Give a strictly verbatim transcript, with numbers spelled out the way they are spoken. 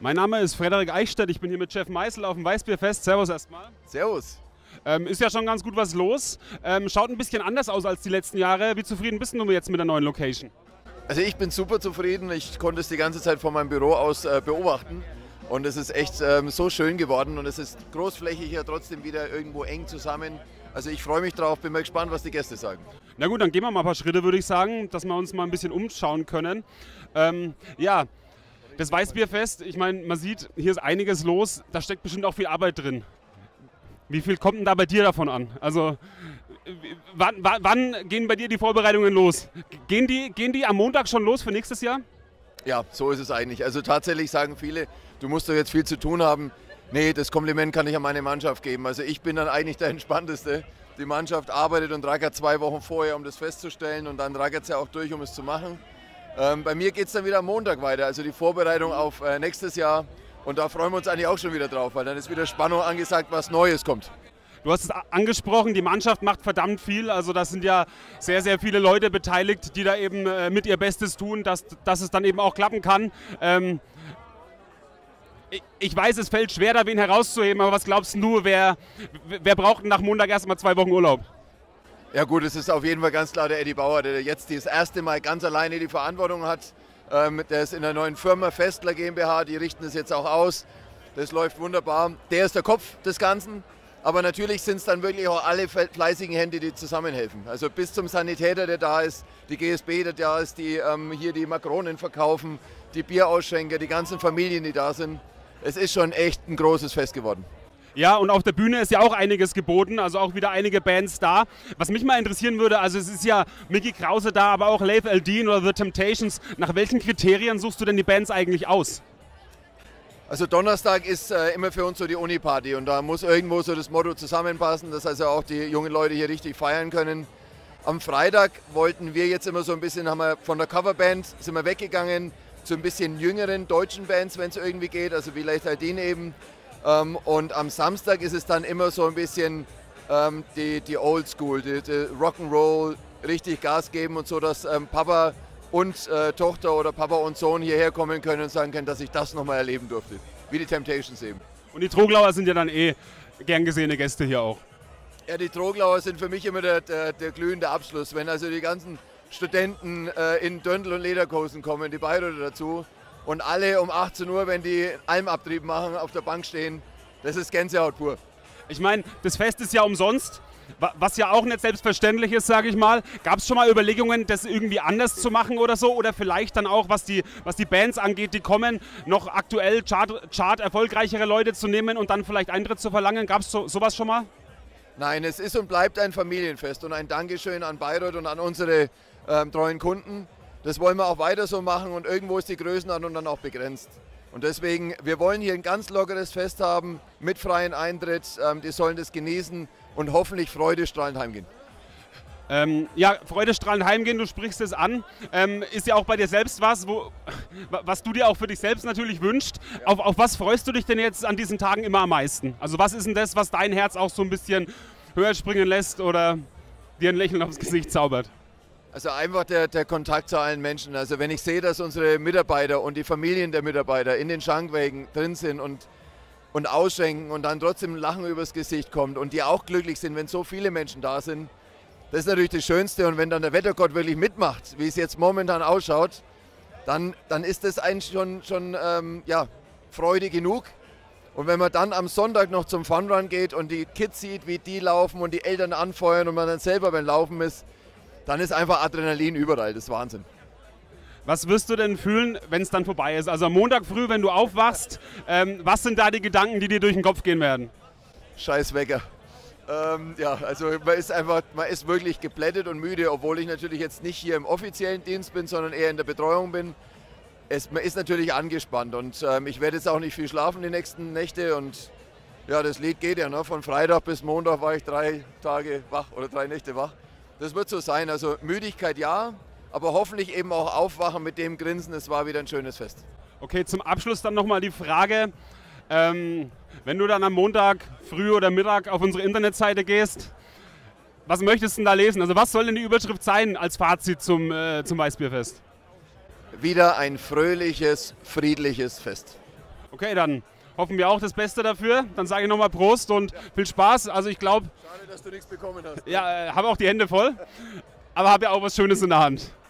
Mein Name ist Frederik Eichstädt, ich bin hier mit Jeff Meißel auf dem Weißbierfest. Servus erstmal. Servus. Ähm, ist ja schon ganz gut was los. Ähm, schaut ein bisschen anders aus als die letzten Jahre. Wie zufrieden bist du jetzt mit der neuen Location? Also ich bin super zufrieden. Ich konnte es die ganze Zeit von meinem Büro aus äh, beobachten. Und es ist echt ähm, so schön geworden und es ist großflächig hier trotzdem wieder irgendwo eng zusammen. Also ich freue mich drauf, bin mal gespannt, was die Gäste sagen. Na gut, dann gehen wir mal ein paar Schritte, würde ich sagen, dass wir uns mal ein bisschen umschauen können. Ähm, ja, das Weißbierfest, ich meine, man sieht, hier ist einiges los, da steckt bestimmt auch viel Arbeit drin. Wie viel kommt denn da bei dir davon an? Also wann, wann, wann gehen bei dir die Vorbereitungen los? Gehen die, gehen die am Montag schon los für nächstes Jahr? Ja, so ist es eigentlich. Also tatsächlich sagen viele, du musst doch jetzt viel zu tun haben. Nee, das Kompliment kann ich an meine Mannschaft geben. Also ich bin dann eigentlich der Entspannteste. Die Mannschaft arbeitet und rackert zwei Wochen vorher, um das festzustellen, und dann rackert sie auch durch, um es zu machen. Ähm, bei mir geht es dann wieder am Montag weiter, also die Vorbereitung auf äh, nächstes Jahr. Und da freuen wir uns eigentlich auch schon wieder drauf, weil dann ist wieder Spannung angesagt, was Neues kommt. Du hast es angesprochen, die Mannschaft macht verdammt viel. Also da sind ja sehr, sehr viele Leute beteiligt, die da eben äh, mit ihr Bestes tun, dass, dass es dann eben auch klappen kann. Ähm, ich, ich weiß, es fällt schwer, da wen herauszuheben, aber was glaubst du, wer, wer braucht nach Montag erstmal zwei Wochen Urlaub? Ja gut, es ist auf jeden Fall ganz klar der Eddie Bauer, der jetzt das erste Mal ganz alleine die Verantwortung hat. Ähm, der ist in der neuen Firma Festler GmbH, die richten es jetzt auch aus. Das läuft wunderbar. Der ist der Kopf des Ganzen. Aber natürlich sind es dann wirklich auch alle fleißigen Hände, die zusammenhelfen. Also bis zum Sanitäter, der da ist, die G S B, der da ist, die ähm, hier die Makronen verkaufen, die Bierausschenker, die ganzen Familien, die da sind. Es ist schon echt ein großes Fest geworden. Ja, und auf der Bühne ist ja auch einiges geboten, also auch wieder einige Bands da. Was mich mal interessieren würde, also es ist ja Mickey Krause da, aber auch Leif Eldin oder The Temptations. Nach welchen Kriterien suchst du denn die Bands eigentlich aus? Also Donnerstag ist äh, immer für uns so die Uni-Party und da muss irgendwo so das Motto zusammenpassen, dass also auch die jungen Leute hier richtig feiern können. Am Freitag wollten wir jetzt immer so ein bisschen, haben wir von der Coverband, sind wir weggegangen zu ein bisschen jüngeren deutschen Bands, wenn es irgendwie geht, also wie Leif Eldin eben. Ähm, und am Samstag ist es dann immer so ein bisschen ähm, die, die Old School, die, die Rock'n'Roll, richtig Gas geben und so, dass ähm, Papa und äh, Tochter oder Papa und Sohn hierher kommen können und sagen können, dass ich das nochmal erleben durfte. Wie die Temptations eben. Und die Troglauer sind ja dann eh gern gesehene Gäste hier auch. Ja, die Troglauer sind für mich immer der, der, der glühende Abschluss. Wenn also die ganzen Studenten äh, in Dirndl und Lederhosen kommen, die Bayreuther dazu, und alle um achtzehn Uhr, wenn die Almabtrieb machen, auf der Bank stehen, das ist Gänsehaut pur. Ich meine, das Fest ist ja umsonst, was ja auch nicht selbstverständlich ist, sage ich mal. Gab es schon mal Überlegungen, das irgendwie anders zu machen oder so? Oder vielleicht dann auch, was die, was die Bands angeht, die kommen, noch aktuell Chart, Chart erfolgreichere Leute zu nehmen und dann vielleicht Eintritt zu verlangen? Gab es so, sowas schon mal? Nein, es ist und bleibt ein Familienfest und ein Dankeschön an Bayreuth und an unsere ähm, treuen Kunden. Das wollen wir auch weiter so machen und irgendwo ist die Größenordnung dann auch begrenzt. Und deswegen, wir wollen hier ein ganz lockeres Fest haben, mit freiem Eintritt. Ähm, die sollen das genießen und hoffentlich freudestrahlend heimgehen. Ähm, ja, freudestrahlend heimgehen, du sprichst es an. Ähm, ist ja auch bei dir selbst was, wo, was du dir auch für dich selbst natürlich wünschst. Ja. Auf, auf was freust du dich denn jetzt an diesen Tagen immer am meisten? Also was ist denn das, was dein Herz auch so ein bisschen höher springen lässt oder dir ein Lächeln aufs Gesicht zaubert? Also einfach der, der Kontakt zu allen Menschen. Also wenn ich sehe, dass unsere Mitarbeiter und die Familien der Mitarbeiter in den Schankwagen drin sind und, und ausschenken und dann trotzdem ein Lachen übers Gesicht kommt und die auch glücklich sind, wenn so viele Menschen da sind, das ist natürlich das Schönste. Und wenn dann der Wettergott wirklich mitmacht, wie es jetzt momentan ausschaut, dann, dann ist das eigentlich schon, schon ähm, ja, Freude genug. Und wenn man dann am Sonntag noch zum Funrun geht und die Kids sieht, wie die laufen und die Eltern anfeuern und man dann selber beim Laufen ist, dann ist einfach Adrenalin überall, das ist Wahnsinn. Was wirst du denn fühlen, wenn es dann vorbei ist? Also am Montag früh, wenn du aufwachst, ähm, was sind da die Gedanken, die dir durch den Kopf gehen werden? Scheiß Wecker. Ähm, ja, also man ist einfach, man ist wirklich geblättet und müde, obwohl ich natürlich jetzt nicht hier im offiziellen Dienst bin, sondern eher in der Betreuung bin. Es, man ist natürlich angespannt und ähm, ich werde jetzt auch nicht viel schlafen die nächsten Nächte und ja, das Lied geht ja, ne? Von Freitag bis Montag war ich drei Tage wach oder drei Nächte wach. Das wird so sein, also Müdigkeit ja, aber hoffentlich eben auch aufwachen mit dem Grinsen, es war wieder ein schönes Fest. Okay, zum Abschluss dann nochmal die Frage, ähm, wenn du dann am Montag früh oder Mittag auf unsere Internetseite gehst, was möchtest du denn da lesen? Also was soll denn die Überschrift sein als Fazit zum, äh, zum Weißbierfest? Wieder ein fröhliches, friedliches Fest. Okay, dann hoffen wir auch das Beste dafür. Dann sage ich nochmal Prost und ja. viel Spaß. Also ich glaube... Schade, dass du nichts bekommen hast. Ja, äh, habe auch die Hände voll, aber habe ja auch was Schönes in der Hand.